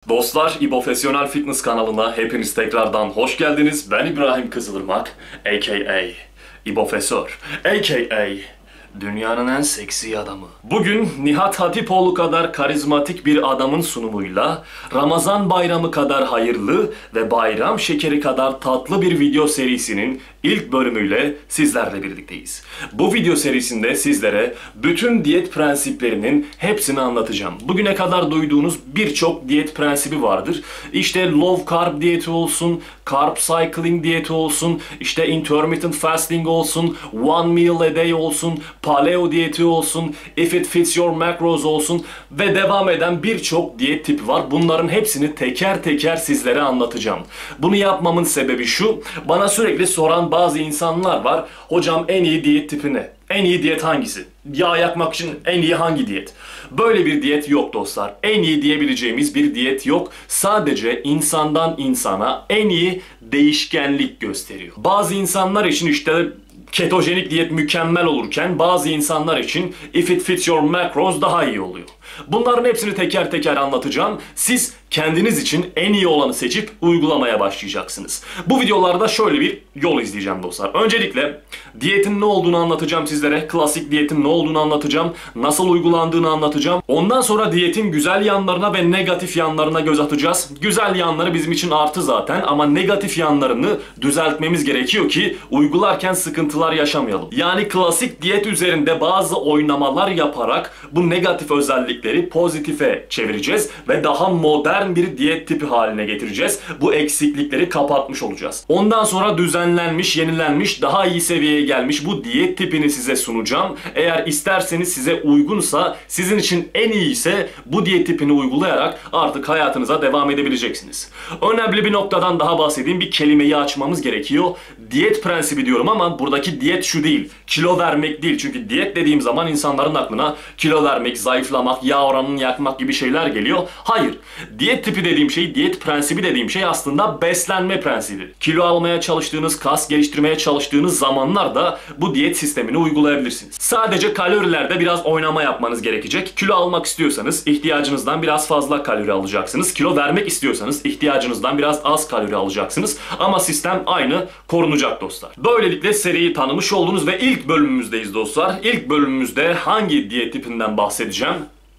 Dostlar, İBOfesyonel Fitness kanalına hepiniz tekrardan hoş geldiniz. Ben İbrahim Kızılırmak, a.k.a. İBOfesör, a.k.a. dünyanın en seksi adamı. Bugün Nihat Hatipoğlu kadar karizmatik bir adamın sunumuyla Ramazan bayramı kadar hayırlı ve bayram şekeri kadar tatlı bir video serisinin ilk bölümüyle sizlerle birlikteyiz. Bu video serisinde sizlere bütün diyet prensiplerinin hepsini anlatacağım. Bugüne kadar duyduğunuz birçok diyet prensibi vardır. İşte low carb diyeti olsun, carb cycling diyeti olsun, işte intermittent fasting olsun, one meal a day olsun, paleo diyeti olsun, if it fits your macros olsun ve devam eden birçok diyet tipi var. Bunların hepsini teker teker sizlere anlatacağım. Bunu yapmamın sebebi şu: bana sürekli soran bazı insanlar var. Hocam en iyi diyet tipi ne? En iyi diyet hangisi? Yağ yakmak için en iyi hangi diyet? Böyle bir diyet yok dostlar. En iyi diyebileceğimiz bir diyet yok. Sadece insandan insana en iyi değişkenlik gösteriyor. Bazı insanlar için işte ketojenik diyet mükemmel olurken bazı insanlar için if it fits your macros daha iyi oluyor. Bunların hepsini teker teker anlatacağım. Siz kendiniz için en iyi olanı seçip uygulamaya başlayacaksınız. Bu videolarda şöyle bir yol izleyeceğim dostlar. Öncelikle diyetin ne olduğunu anlatacağım sizlere. Klasik diyetin ne olduğunu anlatacağım. Nasıl uygulandığını anlatacağım. Ondan sonra diyetin güzel yanlarına ve negatif yanlarına göz atacağız. Güzel yanları bizim için artı zaten ama negatif yanlarını düzeltmemiz gerekiyor ki uygularken sıkıntılar yaşamayalım. Yani klasik diyet üzerinde bazı oynamalar yaparak bu negatif özellikleri pozitife çevireceğiz ve daha modern bir diyet tipi haline getireceğiz. Bu eksiklikleri kapatmış olacağız. Ondan sonra düzenlenmiş, yenilenmiş, daha iyi seviyeye gelmiş bu diyet tipini size sunacağım. Eğer isterseniz, size uygunsa, sizin için en iyi ise bu diyet tipini uygulayarak artık hayatınıza devam edebileceksiniz. Önemli bir noktadan daha bahsedeyim. Bir kelimeyi açmamız gerekiyor. Diyet prensibi diyorum ama buradaki diyet şu değil. Kilo vermek değil. Çünkü diyet dediğim zaman insanların aklına kilo vermek, zayıflamak, yağ oranını yakmak gibi şeyler geliyor. Hayır. Diyet tipi dediğim şey, diyet prensibi dediğim şey aslında beslenme prensibi. Kilo almaya çalıştığınız, kas geliştirmeye çalıştığınız zamanlarda bu diyet sistemini uygulayabilirsiniz. Sadece kalorilerde biraz oynama yapmanız gerekecek. Kilo almak istiyorsanız ihtiyacınızdan biraz fazla kalori alacaksınız. Kilo vermek istiyorsanız ihtiyacınızdan biraz az kalori alacaksınız. Ama sistem aynı korunacak dostlar. Böylelikle seriyi tanımış oldunuz ve ilk bölümümüzdeyiz dostlar. İlk bölümümüzde hangi diyet tipinden bahsedeceğim?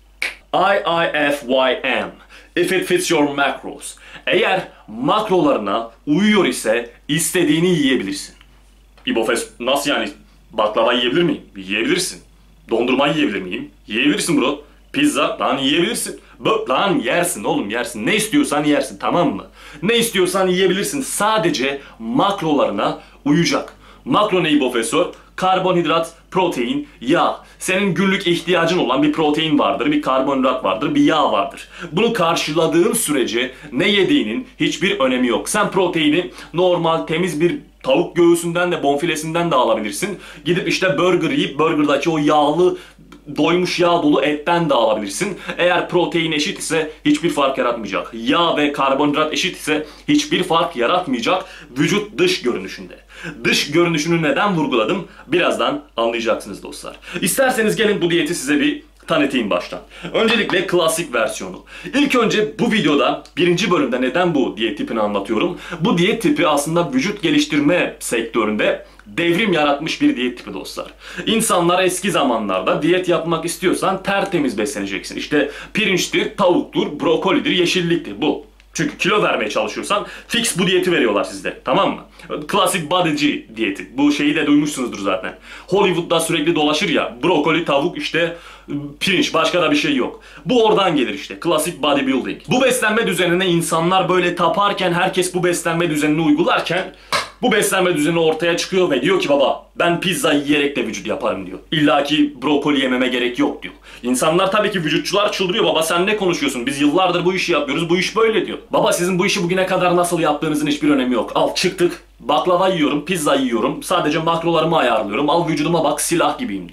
IIFYM. If it fits your macros. Eğer makrolarına uyuyor ise istediğini yiyebilirsin. İbofes nasıl yani? Baklava yiyebilir miyim? Yiyebilirsin. Dondurma yiyebilir miyim? Yiyebilirsin bro. Pizza lan yiyebilirsin. Lan yersin oğlum, yersin. Ne istiyorsan yersin, tamam mı? Ne istiyorsan yiyebilirsin. Sadece makrolarına uyacak. Makro ne İbofesör? Karbonhidrat, protein, yağ. Senin günlük ihtiyacın olan bir protein vardır, bir karbonhidrat vardır, bir yağ vardır. Bunu karşıladığın sürece ne yediğinin hiçbir önemi yok. Sen proteini normal temiz bir tavuk göğsünden de bonfilesinden de alabilirsin. Gidip işte burger yiyip burgerdaki o yağlı, doymuş yağ dolu etten de alabilirsin. Eğer protein eşit ise hiçbir fark yaratmayacak. Yağ ve karbonhidrat eşit ise hiçbir fark yaratmayacak vücut dış görünüşünde. Dış görünüşünü neden vurguladım? Birazdan anlayacaksınız dostlar. İsterseniz gelin bu diyeti size bir tanıtayım baştan. Öncelikle klasik versiyonu. İlk önce bu videoda birinci bölümde neden bu diyet tipini anlatıyorum. Bu diyet tipi aslında vücut geliştirme sektöründe devrim yaratmış bir diyet tipi dostlar. İnsanlar eski zamanlarda diyet yapmak istiyorsan tertemiz besleneceksin. İşte pirinçtir, tavuktur, brokolidir, yeşilliktir bu. Çünkü kilo vermeye çalışıyorsan fix bu diyeti veriyorlar sizde, tamam mı? Klasik bodyci diyeti. Bu şeyi de duymuşsunuzdur zaten. Hollywood'da sürekli dolaşır ya, brokoli, tavuk, işte pirinç, başka da bir şey yok. Bu oradan gelir işte, klasik bodybuilding. Bu beslenme düzenine insanlar böyle taparken, herkes bu beslenme düzenini uygularken bu beslenme düzeni ortaya çıkıyor ve diyor ki baba ben pizza yiyerek de vücut yaparım diyor. İlla ki brokoli yememe gerek yok diyor. İnsanlar tabii ki, vücutçular çıldırıyor. Baba sen ne konuşuyorsun? Biz yıllardır bu işi yapıyoruz. Bu iş böyle diyor. Baba sizin bu işi bugüne kadar nasıl yaptığınızın hiçbir önemi yok. Al çıktık. Baklava yiyorum, pizza yiyorum. Sadece makrolarımı ayarlıyorum. Al vücuduma bak, silah gibiyim diyor.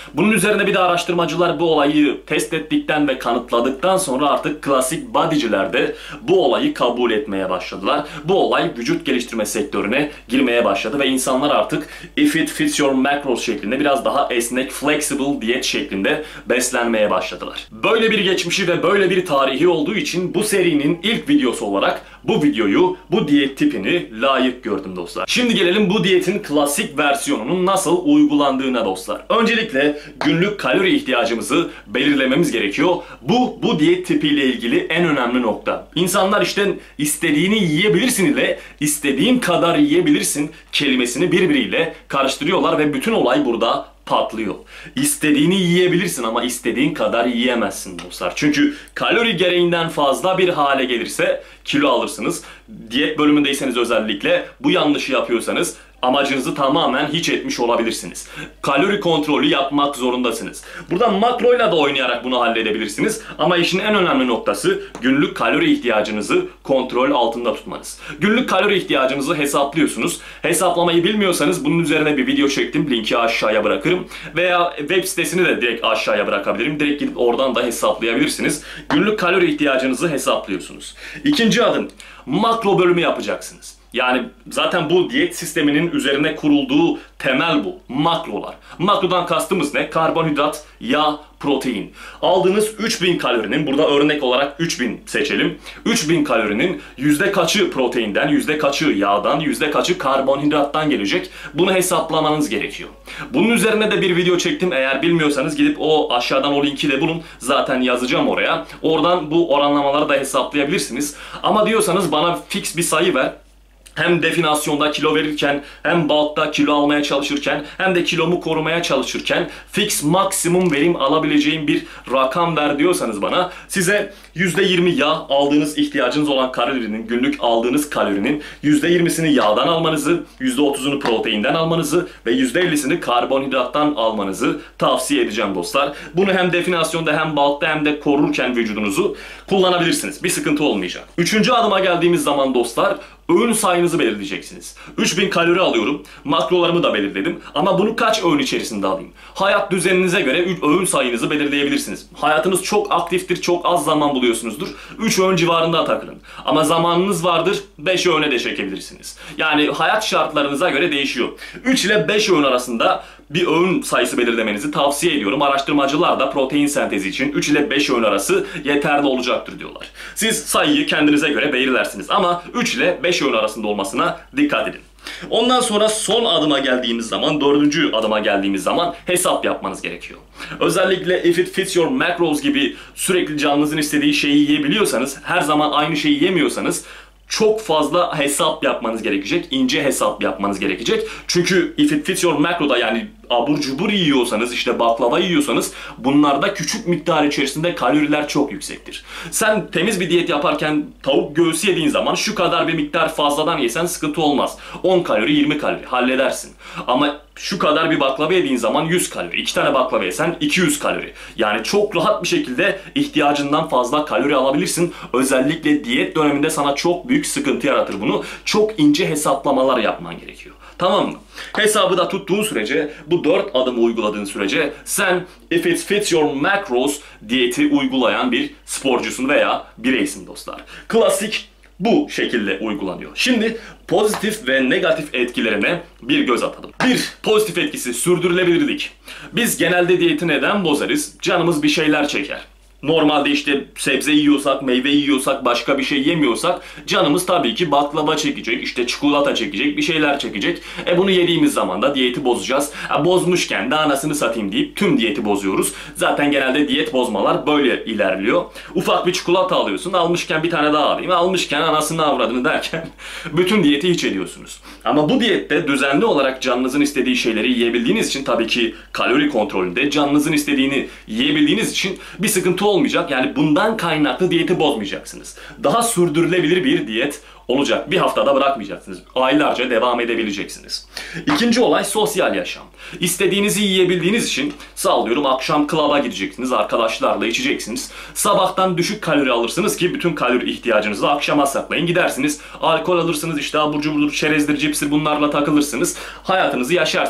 Bunun üzerine bir de araştırmacılar bu olayı test ettikten ve kanıtladıktan sonra artık klasik bodyciler de bu olayı kabul etmeye başladılar. Bu olay vücut geliştirme sektörüne girmeye başladı ve insanlar artık if it fits your macros şeklinde biraz daha esnek, flexible diyet şeklinde beslenmeye başladılar. Böyle bir geçmişi ve böyle bir tarihi olduğu için bu serinin ilk videosu olarak bu videoyu, bu diyet tipini layık gördüm dostlar. Şimdi gelelim bu diyetin klasik versiyonunun nasıl uygulandığına dostlar. Öncelikle günlük kalori ihtiyacımızı belirlememiz gerekiyor. Bu diyet tipiyle ilgili en önemli nokta. İnsanlar işte istediğini yiyebilirsin ile istediğin kadar yiyebilirsin kelimesini birbiriyle karıştırıyorlar ve bütün olay burada patlıyor. İstediğini yiyebilirsin ama istediğin kadar yiyemezsin dostlar. Çünkü kalori gereğinden fazla bir hale gelirse kilo alırsınız. Diyet bölümündeyseniz özellikle bu yanlışı yapıyorsanız amacınızı tamamen hiç etmiş olabilirsiniz. Kalori kontrolü yapmak zorundasınız. Buradan makroyla da oynayarak bunu halledebilirsiniz. Ama işin en önemli noktası günlük kalori ihtiyacınızı kontrol altında tutmanız. Günlük kalori ihtiyacınızı hesaplıyorsunuz. Hesaplamayı bilmiyorsanız bunun üzerine bir video çektim. Linki aşağıya bırakırım. Veya web sitesini de direkt aşağıya bırakabilirim. Direkt gidip oradan da hesaplayabilirsiniz. Günlük kalori ihtiyacınızı hesaplıyorsunuz. İkinci adım, makro bölümü yapacaksınız. Yani zaten bu diyet sisteminin üzerine kurulduğu temel bu. Makrolar. Makrodan kastımız ne? Karbonhidrat, yağ, protein. Aldığınız 3000 kalorinin, burada örnek olarak 3000 seçelim. 3000 kalorinin yüzde kaçı proteinden, yüzde kaçı yağdan, yüzde kaçı karbonhidrattan gelecek? Bunu hesaplamanız gerekiyor. Bunun üzerine de bir video çektim. Eğer bilmiyorsanız gidip o aşağıdan o linki de bulun. Zaten yazacağım oraya. Oradan bu oranlamaları da hesaplayabilirsiniz. Ama diyorsanız bana fix bir sayı ver. Hem definasyonda kilo verirken, hem bulk'ta kilo almaya çalışırken, hem de kilomu korumaya çalışırken fix maksimum verim alabileceğim bir rakam ver diyorsanız bana, size %20 yağ, aldığınız ihtiyacınız olan kalorinin, günlük aldığınız kalorinin %20'sini yağdan almanızı, %30'unu proteinden almanızı ve %50'sini karbonhidrattan almanızı tavsiye edeceğim dostlar. Bunu hem definasyonda hem bulk'ta hem de korurken vücudunuzu kullanabilirsiniz. Bir sıkıntı olmayacak. Üçüncü adıma geldiğimiz zaman dostlar, öğün sayınızı belirleyeceksiniz. 3000 kalori alıyorum, makrolarımı da belirledim ama bunu kaç öğün içerisinde alayım? Hayat düzeninize göre öğün sayınızı belirleyebilirsiniz. Hayatınız çok aktiftir, çok az zaman buluyorsunuzdur. 3 öğün civarında takılın. Ama zamanınız vardır, 5 öğüne de çekebilirsiniz. Yani hayat şartlarınıza göre değişiyor. 3 ile 5 öğün arasında bir öğün sayısı belirlemenizi tavsiye ediyorum. Araştırmacılar da protein sentezi için 3 ile 5 öğün arası yeterli olacaktır diyorlar. Siz sayıyı kendinize göre belirlersiniz ama 3 ile 5 öğün arasında olmasına dikkat edin. Ondan sonra son adıma geldiğimiz zaman, dördüncü adıma geldiğimiz zaman hesap yapmanız gerekiyor. Özellikle if it fits your macros gibi sürekli canınızın istediği şeyi yiyebiliyorsanız, her zaman aynı şeyi yemiyorsanız çok fazla hesap yapmanız gerekecek, ince hesap yapmanız gerekecek. Çünkü if it fits your macro'da, yani abur cubur yiyorsanız, işte baklava yiyorsanız bunlarda küçük miktar içerisinde kaloriler çok yüksektir. Sen temiz bir diyet yaparken tavuk göğsü yediğin zaman şu kadar bir miktar fazladan yesen sıkıntı olmaz. 10 kalori, 20 kalori halledersin. Ama şu kadar bir baklava yediğin zaman 100 kalori. 2 tane baklava yesen 200 kalori. Yani çok rahat bir şekilde ihtiyacından fazla kalori alabilirsin. Özellikle diyet döneminde sana çok büyük sıkıntı yaratır bunu. Çok ince hesaplamalar yapman gerekiyor. Tamam mı? Hesabı da tuttuğun sürece, bu 4 adımı uyguladığın sürece sen if it fits your macros diyeti uygulayan bir sporcusun veya bireysin dostlar. Klasik bu şekilde uygulanıyor. Şimdi pozitif ve negatif etkilerine bir göz atalım. Bir, pozitif etkisi sürdürülebilirlik. Biz genelde diyeti neden bozarız? Canımız bir şeyler çeker. Normalde işte sebze yiyorsak, meyve yiyorsak, başka bir şey yemiyorsak canımız tabii ki baklava çekecek, işte çikolata çekecek, bir şeyler çekecek. Bunu yediğimiz zaman da diyeti bozacağız. Bozmuşken de anasını satayım deyip tüm diyeti bozuyoruz. Zaten genelde diyet bozmalar böyle ilerliyor. Ufak bir çikolata alıyorsun, almışken bir tane daha alayım, almışken anasını avradını derken bütün diyeti hiç ediyorsunuz. Ama bu diyette düzenli olarak canınızın istediği şeyleri yiyebildiğiniz için, tabii ki kalori kontrolünde canınızın istediğini yiyebildiğiniz için bir sıkıntı olmayacak. Yani bundan kaynaklı diyeti bozmayacaksınız. Daha sürdürülebilir bir diyet olacak. Bir haftada bırakmayacaksınız. Aylarca devam edebileceksiniz. İkinci olay sosyal yaşam. İstediğinizi yiyebildiğiniz için sallıyorum akşam klaba gideceksiniz. Arkadaşlarla içeceksiniz. Sabahtan düşük kalori alırsınız ki bütün kalori ihtiyacınızı akşama saklayın. Gidersiniz. Alkol alırsınız. İşte abur cuburdur, çerezdir, cipstir, bunlarla takılırsınız. Hayatınızı yaşarsınız.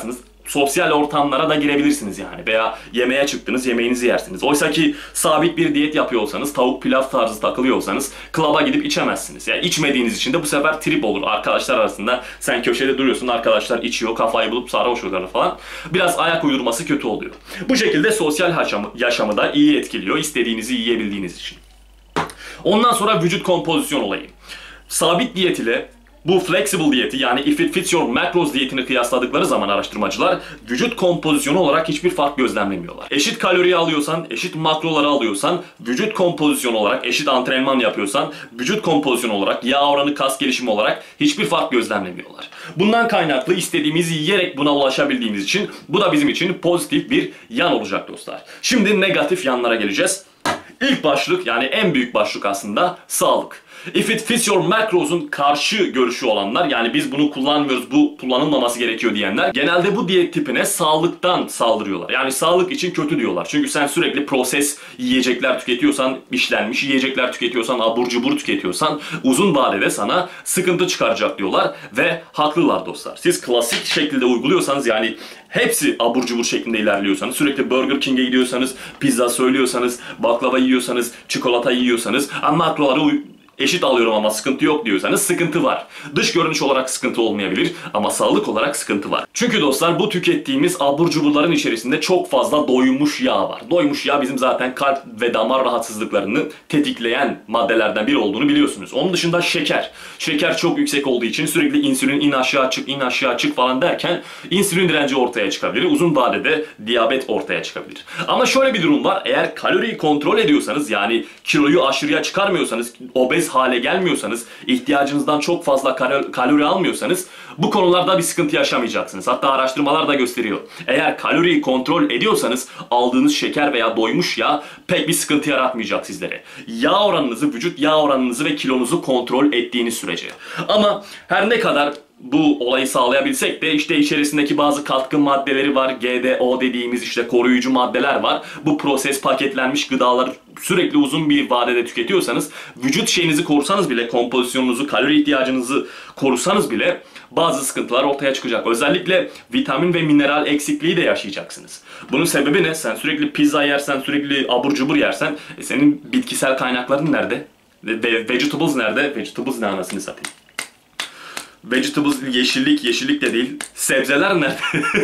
sosyal ortamlara da girebilirsiniz yani. Veya yemeğe çıktınız, yemeğinizi yersiniz. Oysa ki sabit bir diyet yapıyor olsanız, tavuk pilav tarzı takılıyorsanız klaba gidip içemezsiniz. Yani içmediğiniz için de bu sefer trip olur arkadaşlar arasında. Sen köşede duruyorsun, arkadaşlar içiyor, kafayı bulup sarhoş oluyor falan. Biraz ayak uydurması kötü oluyor. Bu şekilde sosyal yaşamı da iyi etkiliyor, istediğinizi yiyebildiğiniz için. Ondan sonra vücut kompozisyon olayı. Sabit diyet ile bu flexible diyeti, yani if it fits your macros diyetini kıyasladıkları zaman araştırmacılar vücut kompozisyonu olarak hiçbir fark gözlemlemiyorlar. Eşit kaloriyi alıyorsan, eşit makroları alıyorsan, vücut kompozisyonu olarak eşit antrenman yapıyorsan, vücut kompozisyonu olarak, yağ oranı, kas gelişimi olarak hiçbir fark gözlemlemiyorlar. Bundan kaynaklı istediğimizi yiyerek buna ulaşabildiğimiz için bu da bizim için pozitif bir yan olacak dostlar. Şimdi negatif yanlara geleceğiz. İlk başlık, yani en büyük başlık aslında sağlık. If it fits your macros'un karşı görüşü olanlar, yani biz bunu kullanmıyoruz, bu kullanılmaması gerekiyor diyenler genelde bu diyet tipine sağlıktan saldırıyorlar. Yani sağlık için kötü diyorlar. Çünkü sen sürekli proses yiyecekler tüketiyorsan, işlenmiş yiyecekler tüketiyorsan, abur cubur tüketiyorsan uzun vadede sana sıkıntı çıkaracak diyorlar ve haklılar dostlar. Siz klasik şekilde uyguluyorsanız, yani hepsi abur cubur şeklinde ilerliyorsanız, sürekli Burger King'e gidiyorsanız, pizza söylüyorsanız, baklava yiyorsanız, çikolata yiyorsanız, ama makroları eşit alıyorum ama sıkıntı yok diyorsanız sıkıntı var. Dış görünüş olarak sıkıntı olmayabilir ama sağlık olarak sıkıntı var. Çünkü dostlar bu tükettiğimiz abur cuburların içerisinde çok fazla doymuş yağ var. Doymuş yağ bizim zaten kalp ve damar rahatsızlıklarını tetikleyen maddelerden biri olduğunu biliyorsunuz. Onun dışında şeker. Şeker çok yüksek olduğu için sürekli insülin in aşağı çık, in aşağı çık falan derken insülin direnci ortaya çıkabilir. Uzun vadede diyabet ortaya çıkabilir. Ama şöyle bir durum var. Eğer kaloriyi kontrol ediyorsanız, yani kiloyu aşırıya çıkarmıyorsanız, obez hale gelmiyorsanız, ihtiyacınızdan çok fazla kalori almıyorsanız bu konularda bir sıkıntı yaşamayacaksınız. Hatta araştırmalar da gösteriyor. Eğer kaloriyi kontrol ediyorsanız aldığınız şeker veya doymuş yağ pek bir sıkıntı yaratmayacak sizlere. Yağ oranınızı, vücut yağ oranınızı ve kilonuzu kontrol ettiğiniz sürece. Ama her ne kadar bu olayı sağlayabilsek de işte içerisindeki bazı katkı maddeleri var. GDO dediğimiz işte koruyucu maddeler var. Bu proses paketlenmiş gıdaları sürekli uzun bir vadede tüketiyorsanız, vücut şeyinizi korusanız bile, kompozisyonunuzu, kalori ihtiyacınızı korusanız bile bazı sıkıntılar ortaya çıkacak. Özellikle vitamin ve mineral eksikliği de yaşayacaksınız. Bunun sebebi ne? Sen sürekli pizza yersen, sürekli abur cubur yersen senin bitkisel kaynakların nerede? Vegetables nerede? Vegetables ne anasını satayım? Vegetables yeşillik, yeşillik de değil. Sebzeler nerede?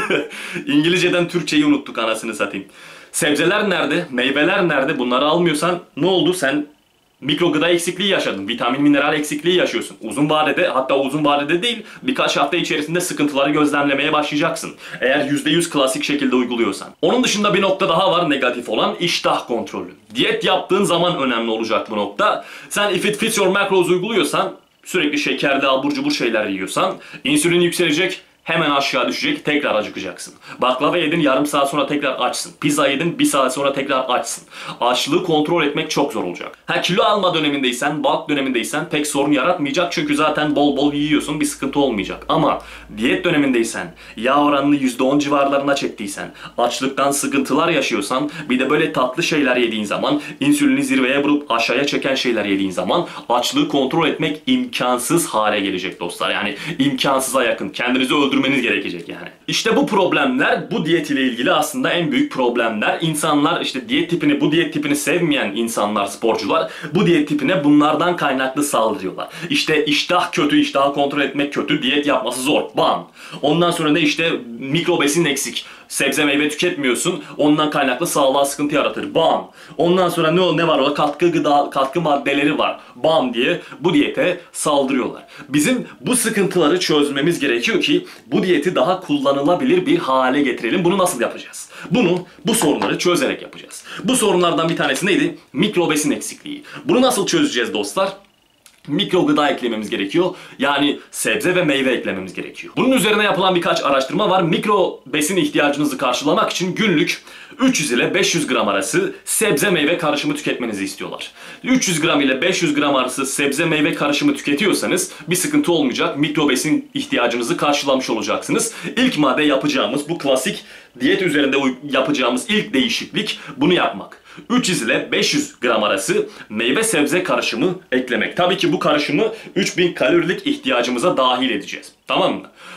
İngilizceden Türkçeyi unuttuk anasını satayım. Sebzeler nerede? Meyveler nerede? Bunları almıyorsan ne oldu? Sen mikro gıda eksikliği yaşadın. Vitamin, mineral eksikliği yaşıyorsun. Uzun vadede, hatta uzun vadede değil, birkaç hafta içerisinde sıkıntıları gözlemlemeye başlayacaksın. Eğer %100 klasik şekilde uyguluyorsan. Onun dışında bir nokta daha var negatif olan, iştah kontrolü. Diyet yaptığın zaman önemli olacak bu nokta. Sen if it fits your macros uyguluyorsan, sürekli şekerli abur cubur şeyler yiyorsan, insülin yükselecek, hemen aşağı düşecek, tekrar acıkacaksın. Baklava yedin, yarım saat sonra tekrar açsın. Pizza yedin, bir saat sonra tekrar açsın. Açlığı kontrol etmek çok zor olacak. Kilo alma dönemindeysen, bulk dönemindeysen pek sorun yaratmayacak çünkü zaten bol bol yiyorsun, bir sıkıntı olmayacak. Ama diyet dönemindeysen, yağ oranını %10 civarlarına çektiysen, açlıktan sıkıntılar yaşıyorsan, bir de böyle tatlı şeyler yediğin zaman, insülini zirveye vurup aşağıya çeken şeyler yediğin zaman açlığı kontrol etmek imkansız hale gelecek dostlar. Yani imkansıza yakın. Kendinizi öldürmeniz gerekecek yani. İşte bu problemler, bu diyet ile ilgili aslında en büyük problemler. İnsanlar işte bu diyet tipini sevmeyen insanlar, sporcular bu diyet tipine bunlardan kaynaklı saldırıyorlar. İşte iştah kötü, iştahı kontrol etmek kötü, diyet yapması zor. Bam. Ondan sonra ne işte mikro besin eksik. Sebze meyve tüketmiyorsun. Ondan kaynaklı sağlığa sıkıntı yaratır. Bam. Ondan sonra ne var? O katkı maddeleri var. Bam diye bu diyete saldırıyorlar. Bizim bu sıkıntıları çözmemiz gerekiyor ki bu diyeti daha kullanılabilir bir hale getirelim. Bunu nasıl yapacağız? Bu sorunları çözerek yapacağız. Bu sorunlardan bir tanesi neydi? Mikro besin eksikliği. Bunu nasıl çözeceğiz dostlar? Mikro gıda eklememiz gerekiyor. Yani sebze ve meyve eklememiz gerekiyor. Bunun üzerine yapılan birkaç araştırma var. Mikro besin ihtiyacınızı karşılamak için günlük 300 ile 500 gram arası sebze meyve karışımı tüketmenizi istiyorlar. 300 gram ile 500 gram arası sebze meyve karışımı tüketiyorsanız bir sıkıntı olmayacak. Mikro besin ihtiyacınızı karşılamış olacaksınız. İlk madde yapacağımız, bu klasik diyet üzerinde yapacağımız ilk değişiklik bunu yapmak. 300 ile 500 gram arası meyve sebze karışımı eklemek. Tabii ki bu karışımı 3000 kalorilik ihtiyacımıza dahil edeceğiz. Tamam mı?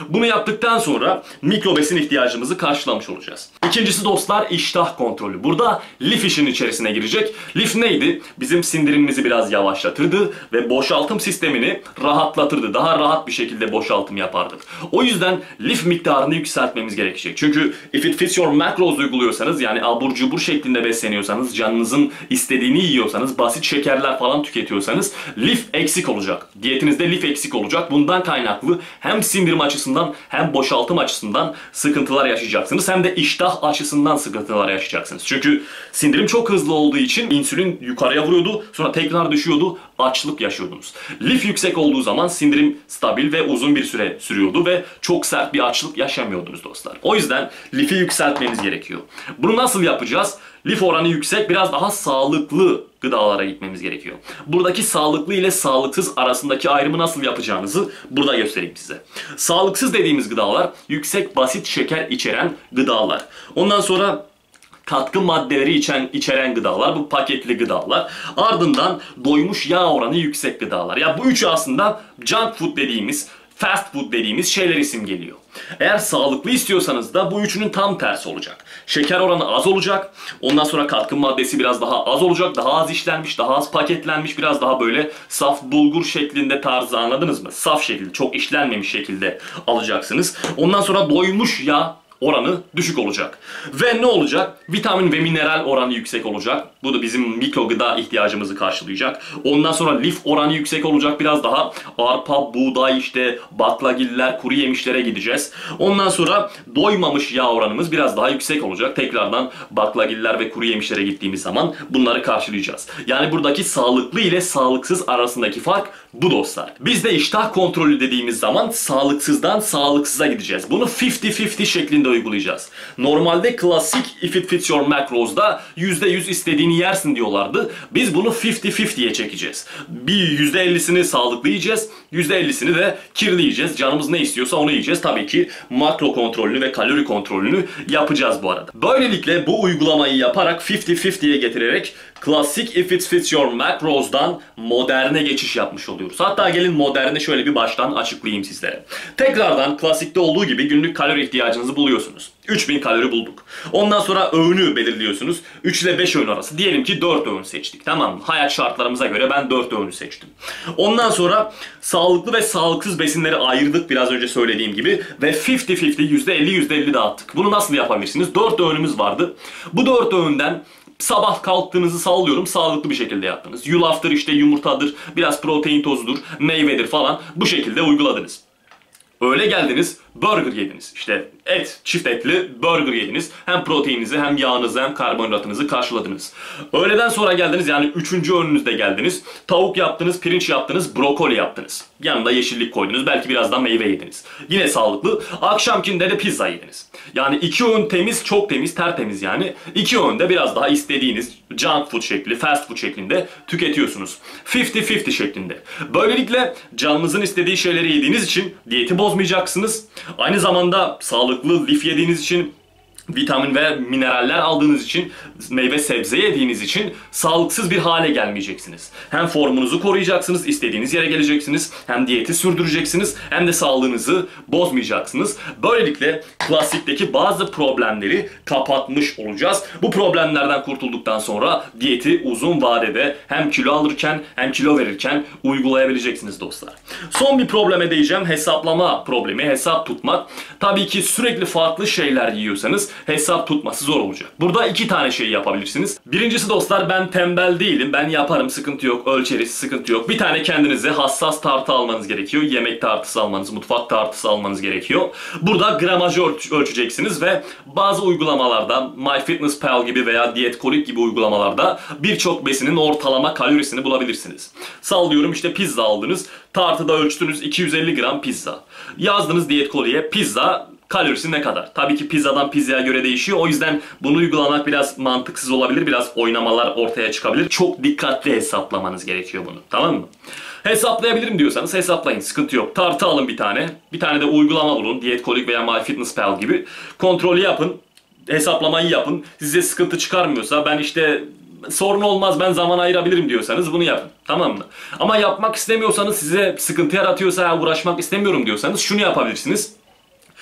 Bunu yaptıktan sonra mikro besin ihtiyacımızı karşılamış olacağız. İkincisi dostlar iştah kontrolü. Burada lif işin içerisine girecek. Lif neydi? Bizim sindirimimizi biraz yavaşlatırdı ve boşaltım sistemini rahatlatırdı. Daha rahat bir şekilde boşaltım yapardık. O yüzden lif miktarını yükseltmemiz gerekecek. Çünkü if it fits your macros uyguluyorsanız, yani abur cubur şeklinde besleniyorsanız, canınızın istediğini yiyorsanız, basit şekerler falan tüketiyorsanız lif eksik olacak. Diyetinizde lif eksik olacak. Bundan kaynaklı hem sindirim açısından hem boşaltım açısından sıkıntılar yaşayacaksınız. Hem de iştah açısından sıkıntılar yaşayacaksınız. Çünkü sindirim çok hızlı olduğu için insülin yukarıya vuruyordu, sonra tekrar düşüyordu, açlık yaşıyordunuz. Lif yüksek olduğu zaman sindirim stabil ve uzun bir süre sürüyordu ve çok sert bir açlık yaşamıyordunuz dostlar. O yüzden lifi yükseltmeniz gerekiyor. Bunu nasıl yapacağız? Lif oranı yüksek, biraz daha sağlıklı gıdalara gitmemiz gerekiyor. Buradaki sağlıklı ile sağlıksız arasındaki ayrımı nasıl yapacağınızı burada göstereyim size. Sağlıksız dediğimiz gıdalar yüksek basit şeker içeren gıdalar. Ondan sonra katkı maddeleri içeren gıdalar, bu paketli gıdalar. Ardından doymuş yağ oranı yüksek gıdalar. Ya bu üçü aslında junk food dediğimiz, fast food dediğimiz şeyler isim geliyor. Eğer sağlıklı istiyorsanız da bu üçünün tam tersi olacak. Şeker oranı az olacak. Ondan sonra katkı maddesi biraz daha az olacak. Daha az işlenmiş, daha az paketlenmiş, biraz daha böyle saf bulgur şeklinde tarzı, anladınız mı? Saf şekilde, çok işlenmemiş şekilde alacaksınız. Ondan sonra doymuş yağ oranı düşük olacak. Ve ne olacak? Vitamin ve mineral oranı yüksek olacak. Bu da bizim mikro gıda ihtiyacımızı karşılayacak. Ondan sonra lif oranı yüksek olacak. Biraz daha arpa, buğday, işte baklagiller, kuru yemişlere gideceğiz. Ondan sonra doymamış yağ oranımız biraz daha yüksek olacak. Tekrardan baklagiller ve kuru yemişlere gittiğimiz zaman bunları karşılayacağız. Yani buradaki sağlıklı ile sağlıksız arasındaki fark bu dostlar. Biz de iştah kontrolü dediğimiz zaman sağlıksızdan sağlıksıza gideceğiz. Bunu 50-50 şeklinde uygulayacağız. Normalde klasik if it fits your macros'da %100 istediğini yersin diyorlardı. Biz bunu 50-50'ye çekeceğiz. Bir %50'sini sağlıklı yiyeceğiz, %50'sini de kirli yiyeceğiz. Canımız ne istiyorsa onu yiyeceğiz. Tabii ki makro kontrolünü ve kalori kontrolünü yapacağız bu arada. Böylelikle bu uygulamayı yaparak 50-50'ye getirerek klasik if it fits your macros'dan moderne geçiş yapmış oluyoruz. Hatta gelin moderne şöyle bir baştan açıklayayım sizlere. Tekrardan klasikte olduğu gibi günlük kalori ihtiyacınızı buluyorsunuz. 3000 kalori bulduk. Ondan sonra öğünü belirliyorsunuz. 3 ile 5 öğün arası. Diyelim ki 4 öğün seçtik. Tamam mı? Hayat şartlarımıza göre ben 4 öğünü seçtim. Ondan sonra sağlıklı ve sağlıksız besinleri ayırdık biraz önce söylediğim gibi. Ve 50-50, %50 dağıttık. Bunu nasıl yapabilirsiniz? 4 öğünümüz vardı. Bu 4 öğünden sabah kalktığınızı sallıyorum, sağlıklı bir şekilde yaptınız. Yulaftır, işte yumurtadır, biraz protein tozudur, meyvedir falan, bu şekilde uyguladınız. Öğle geldiniz, burger yediniz. İşte et, çift etli burger yediniz. Hem proteininizi hem yağınızı hem karbonhidratınızı karşıladınız. Öğleden sonra geldiniz, yani 3. öğününüzde geldiniz. Tavuk yaptınız, pirinç yaptınız, brokoli yaptınız. Yanında yeşillik koydunuz, belki birazdan meyve yediniz. Yine sağlıklı. Akşamkinde de pizza yediniz. Yani 2 öğün temiz, çok temiz, tertemiz yani. 2 öğünde biraz daha istediğiniz junk food şekli, fast food şeklinde tüketiyorsunuz. 50-50 şeklinde. Böylelikle canınızın istediği şeyleri yediğiniz için diyeti bozmayacaksınız. Aynı zamanda sağlıklı lif yediğiniz için, vitamin ve mineraller aldığınız için, meyve sebze yediğiniz için sağlıksız bir hale gelmeyeceksiniz. Hem formunuzu koruyacaksınız, istediğiniz yere geleceksiniz, hem diyeti sürdüreceksiniz, hem de sağlığınızı bozmayacaksınız. Böylelikle klasikteki bazı problemleri kapatmış olacağız. Bu problemlerden kurtulduktan sonra diyeti uzun vadede hem kilo alırken hem kilo verirken uygulayabileceksiniz dostlar. Son bir probleme değeceğim. Hesaplama problemi, hesap tutmak. Tabii ki sürekli farklı şeyler yiyorsanız hesap tutması zor olacak. Burada 2 tane şey yapabilirsiniz. Birincisi dostlar, ben tembel değilim, ben yaparım, sıkıntı yok, ölçeriz, sıkıntı yok. Bir tane kendinize hassas tartı almanız gerekiyor. Yemek tartısı almanız, mutfak tartısı almanızı gerekiyor. Burada gramajı ölçeceksiniz ve bazı uygulamalarda, MyFitnessPal gibi veya Diyetkolik gibi uygulamalarda birçok besinin ortalama kalorisini bulabilirsiniz. Sallıyorum, işte pizza aldınız, tartıda ölçtünüz 250 gram pizza. Yazdınız Diyetkolik'e pizza kalorisi ne kadar? Tabii ki pizzadan pizzaya göre değişiyor. O yüzden bunu uygulamak biraz mantıksız olabilir. Biraz oynamalar ortaya çıkabilir. Çok dikkatli hesaplamanız gerekiyor bunu. Tamam mı? Hesaplayabilirim diyorsanız hesaplayın. Sıkıntı yok. Tartı alın bir tane. Bir tane de uygulama bulun. Diyetkolik veya MyFitnessPal gibi. Kontrolü yapın. Hesaplamayı yapın. Size sıkıntı çıkarmıyorsa, ben işte sorun olmaz, ben zaman ayırabilirim diyorsanız bunu yapın. Tamam mı? Ama yapmak istemiyorsanız, size sıkıntı yaratıyorsa, uğraşmak istemiyorum diyorsanız şunu yapabilirsiniz.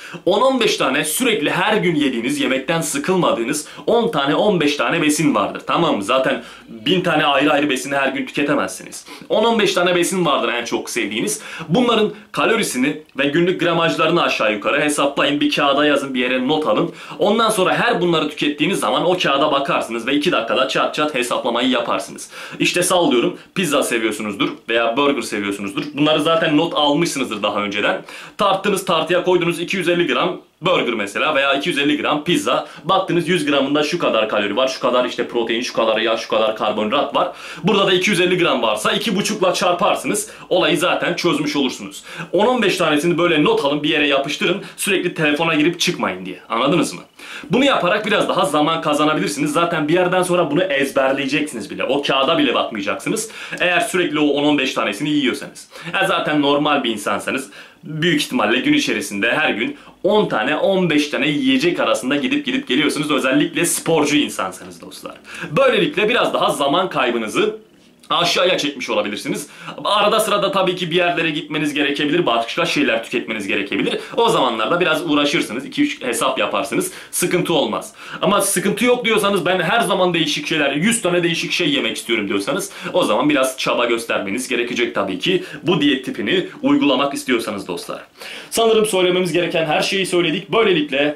10-15 tane sürekli her gün yediğiniz, yemekten sıkılmadığınız 10 tane 15 tane besin vardır. Tamam mı? Zaten 1000 tane ayrı ayrı besini her gün tüketemezsiniz. 10-15 tane besin vardır en çok sevdiğiniz. Bunların kalorisini ve günlük gramajlarını aşağı yukarı hesaplayın. Bir kağıda yazın, bir yere not alın. Ondan sonra her bunları tükettiğiniz zaman o kağıda bakarsınız ve 2 dakikada çat çat hesaplamayı yaparsınız. İşte sallıyorum, pizza seviyorsunuzdur veya burger seviyorsunuzdur. Bunları zaten not almışsınızdır daha önceden. Tarttınız, tartıya koydunuz 250 gram burger mesela veya 250 gram pizza. Baktınız 100 gramında şu kadar kalori var, şu kadar işte protein, şu kadar yağ, şu kadar karbonhidrat var. Burada da 250 gram varsa 2,5'la çarparsınız. Olayı zaten çözmüş olursunuz. 10-15 tanesini böyle not alın, bir yere yapıştırın. Sürekli telefona girip çıkmayın diye. Anladınız mı? Bunu yaparak biraz daha zaman kazanabilirsiniz. Zaten bir yerden sonra bunu ezberleyeceksiniz bile. O kağıda bile bakmayacaksınız. Eğer sürekli o 10-15 tanesini yiyorsanız. Zaten normal bir insansanız büyük ihtimalle gün içerisinde her gün 10 tane 15 tane yiyecek arasında gidip geliyorsunuz. Özellikle sporcu insansanız dostlar. Böylelikle biraz daha zaman kaybınızı aşağıya çekmiş olabilirsiniz. Arada sırada tabii ki bir yerlere gitmeniz gerekebilir. Başka şeyler tüketmeniz gerekebilir. O zamanlarda biraz uğraşırsınız. 2-3 hesap yaparsınız. Sıkıntı olmaz. Ama sıkıntı yok diyorsanız, ben her zaman değişik şeyler, 100 tane değişik şey yemek istiyorum diyorsanız, o zaman biraz çaba göstermeniz gerekecek tabii ki. Bu diyet tipini uygulamak istiyorsanız dostlar. Sanırım söylememiz gereken her şeyi söyledik. Böylelikle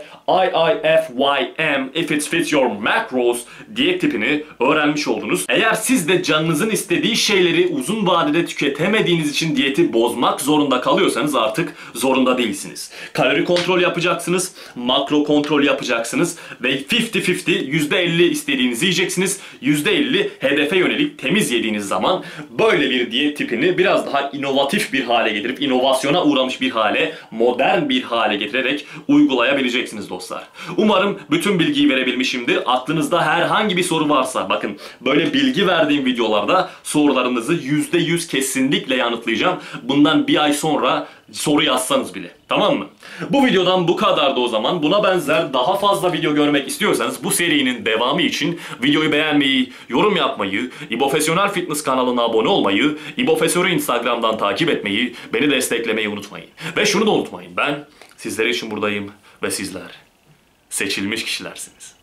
IIFYM, if it fits your macros diyet tipini öğrenmiş oldunuz. Eğer siz de canınızın istediği şeyleri uzun vadede tüketemediğiniz için diyeti bozmak zorunda kalıyorsanız artık zorunda değilsiniz. Kalori kontrol yapacaksınız, makro kontrol yapacaksınız ve 50-50, %50 istediğinizi yiyeceksiniz, %50 hedefe yönelik temiz yediğiniz zaman böyle bir diyet tipini biraz daha inovatif bir hale getirip, inovasyona uğramış bir hale, modern bir hale getirerek uygulayabileceksiniz dostlar. Umarım bütün bilgiyi verebilmişimdir. Aklınızda herhangi bir soru varsa, bakın böyle bilgi verdiğim videolarda sorularınızı %100 kesinlikle yanıtlayacağım. Bundan bir ay sonra soru yazsanız bile. Tamam mı? Bu videodan bu kadardı o zaman. Buna benzer daha fazla video görmek istiyorsanız bu serinin devamı için videoyu beğenmeyi, yorum yapmayı, İbofesyonel Fitness kanalına abone olmayı, İbofesör'ü Instagram'dan takip etmeyi, beni desteklemeyi unutmayın. Ve şunu da unutmayın. Ben sizler için buradayım ve sizler seçilmiş kişilersiniz.